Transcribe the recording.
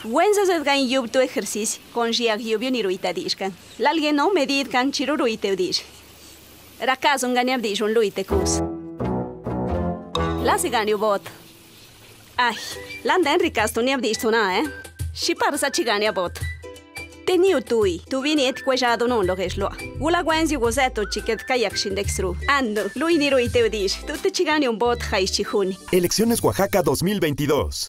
Wenza zedgan yub tu ejercicio, con jiag yubio ni ruita dishkan. Lalgen no medid kan chiru ruite dish. Rakazo nganiab dish un luite kus. La sigani bot. Ay, landen rikasto niab dish tuna, Shipar sa chigani bot. Teniu tui, tu vini et quejado non lo reslo. Ula gwenzi gozeto chiket kayak shindexru. Ando, lui ni ruite dish. Tu te chigani un bot haichihuni. Elecciones Oaxaca 2022.